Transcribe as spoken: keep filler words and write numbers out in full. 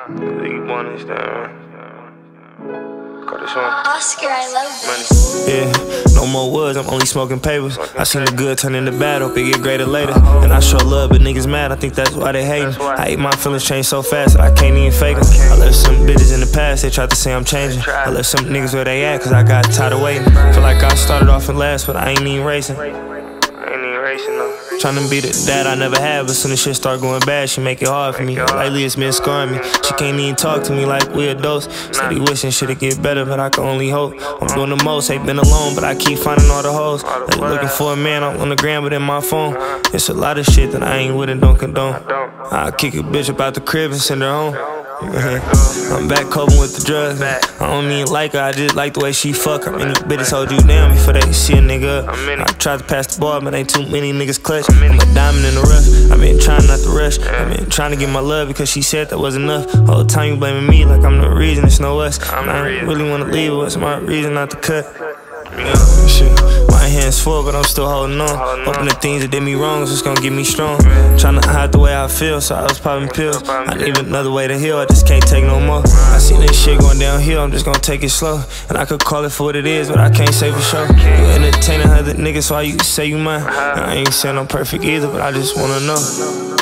Likybo on this thing. Got this one. Oscar, I love this. Yeah, no more woods, I'm only smoking papers. I seen the good turn into bad, hope it get greater later. And I show love, but niggas mad, I think that's why they hatin'. I hate my feelings change so fast that I can't even fake them. I left some bitches in the past, they tried to say I'm changing. I left some niggas where they at, cause I got tired of waiting. Feel like I started off in last, but I ain't even racing. Tryna be the dad I never had, but soon as shit start going bad, she make it hard for me. Lately it's been scarring me. She can't even talk to me like we adults. Steady wishing shit'd get better, but I can only hope. I'm doing the most, ain't been alone, but I keep finding all the hoes. Like looking for a man on the gram, but in my phone. It's a lot of shit that I ain't with and don't condone. I'll kick a bitch up out the crib and send her home. I'm back coping with the drugs. I don't even like her, I just like the way she fuck. How many bitches hold you down before they see a nigga up? I tried to pass the ball, but ain't too many niggas clutch. I'm a diamond in the rough, I been trying not to rush. I been trying to get my love because she said that was enough. All the time you blaming me like I'm the reason, it's no us. I don't really wanna leave, what's my reason not to cut? Yeah, shit. My hands full, but I'm still holding on. Hoping the things that did me wrong is just gonna get me strong. Tryna hide the way I feel, so I was popping pills. I need another way to heal, I just can't take no more. I seen this shit going downhill, I'm just gonna take it slow. And I could call it for what it is, but I can't say for sure. You entertaining other niggas, so why you say you mine? I ain't saying I'm perfect either, but I just wanna know.